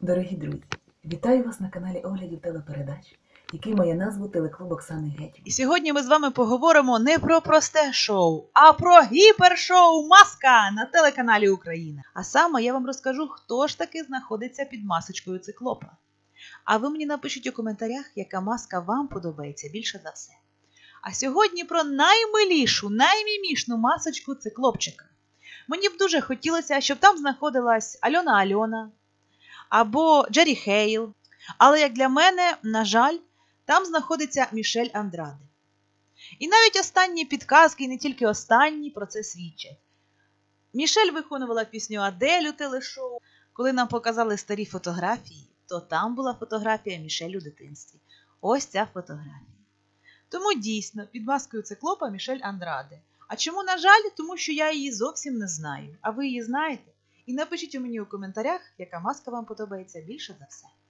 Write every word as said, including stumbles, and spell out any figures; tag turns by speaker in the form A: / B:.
A: Дорогі друзі, вітаю вас на каналі оглядів телепередач, який має назву «Телеклуб Оксани Гетьман».
B: І сьогодні ми з вами поговоримо не про просте шоу, а про гіпершоу «Маска» на телеканалі Україна. А саме я вам розкажу, хто ж таки знаходиться під масочкою циклопа. А ви мені напишіть у коментарях, яка маска вам подобається більше за все. А сьогодні про наймилішу, наймімішну масочку циклопчика. Мені б дуже хотілося, щоб там знаходилась Альона Альона або Джері Хейл. Але, як для мене, на жаль, там знаходиться Мішель Андраде. І навіть останні підказки, і не тільки останні, про це свідчать. Мішель виконувала пісню Адель у телешоу. Коли нам показали старі фотографії, то там була фотографія Мішель у дитинстві. Ось ця фотографія. Тому дійсно, під маскою циклопа Мішель Андраде. А чому, на жаль? Тому що я її зовсім не знаю. А ви її знаєте? І напишіть у мені у коментарях, яка маска вам подобається більше за все.